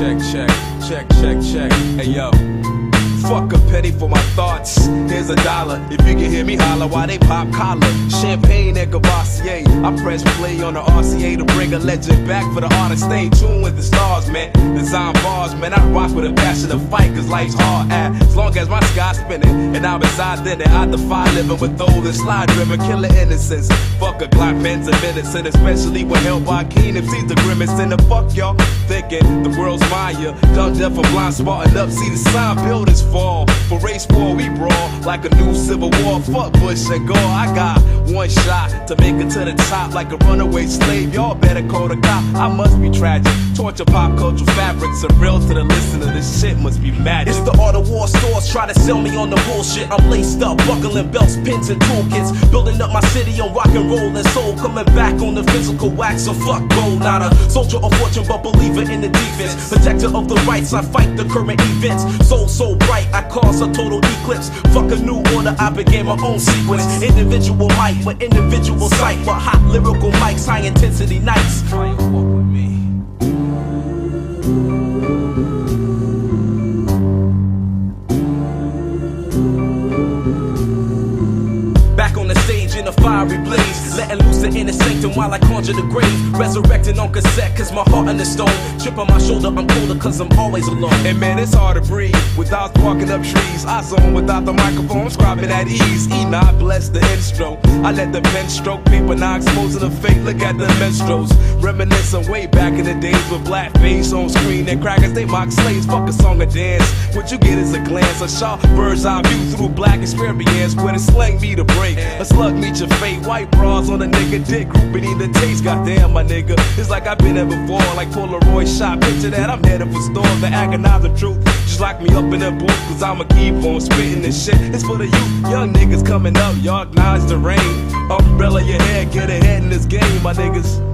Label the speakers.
Speaker 1: check. Hey yo, fuck a penny for my thoughts. Here's $1. If you can hear me holler while they pop collar. Champaign and combosie. I press play on the RCA to bring a legend back for the artist. Stay tuned with the stars, man. Design bars, man. I rock with a passion to fight, cause life's hard. As long as my sky's spinning and I'm inside then, I defy living with those that slide driven, killin innocence. Fuck a Glock, pens and medicine, especially when held by keen. If see the grimace in the fuck y'all thinking the world's mine. Dumb, deaf, and blind, smarten up. See the sign, buildings fall. For race war, we brawl like a new civil war. Fuck Bush and Gore. I got one shot to make it to the top like a runaway slave. Y'all better call the cop. I must be tragic. Torture pop culture fabric. Surreal to the listener. This shit must be magic.
Speaker 2: It's the art of war stores try to sell me on the bullshit. I'm laced up, buckling belts, pins, and toolkits. Building up my city on rock and roll and soul. Coming back on the physical wax. So fuck gold. Not a soldier of fortune, but believer in the defense. Protector of the rights. I fight the current events. Soul so bright. I cause a total eclipse. Fuck a new order, I began my own sequence. Individual might with individual sight. But hot lyrical mics, high intensity nights. Try and fuck with me. Back on the stage in a fiery blaze, letting loose the inner sanctum while I conjure the grave. Resurrecting on cassette cause my heart in the stone. Chip on my shoulder, I'm colder cause I'm always alone.
Speaker 1: And man, it's hard to breathe without sparking up trees. I zone without the microphone, scribing at ease. Enoch bless the intro. I let the pen stroke paper, now exposing the fate. Look at the minstrels, reminiscing way back in the days with black face on screen and crackers. They mock slaves, fuck a song or dance. What you get is a glance, a sharp bird's eye view through black experience. Where the slang meet a break, a slug meet your fate. White bras on a nigga dick, grouping in the taste. Goddamn, my nigga, it's like I've been there before. Like Polaroid shot, picture that I'm headed for stores. The agonizing truth, just lock me up in that booth, cause I'ma keep on spitting this shit. It's for the youth, young niggas coming up, y'all acknowledge the rain. Umbrella your head, get ahead in this game, my niggas.